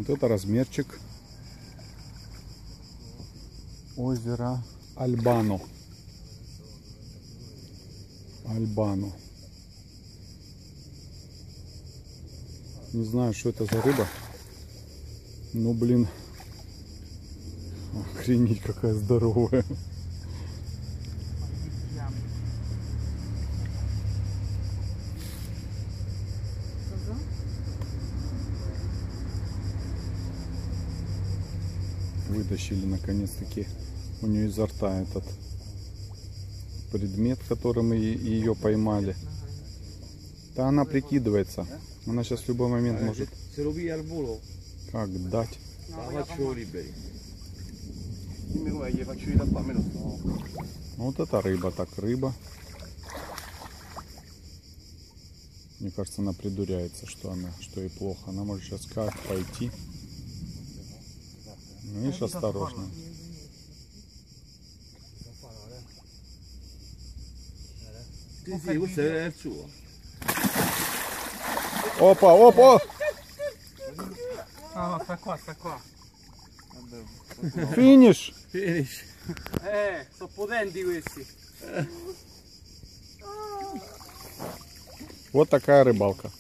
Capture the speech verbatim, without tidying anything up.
Вот это размерчик озера Альбано. Альбано. Не знаю, что это за рыба. Ну, блин. Охренеть, какая здоровая. Вытащили наконец-таки у нее изо рта этот предмет, которым ее поймали. Да она прикидывается. Она сейчас в любой момент может как дать. Вот это рыба, так рыба. Мне кажется, она придуряется, что она, что ей плохо. Она может сейчас как пойти. Ну, видишь, осторожно. Опа, опа! Ah, sta qua, sta qua. Финиш! Finish. Eh, sono potenti questi. Вот такая рыбалка.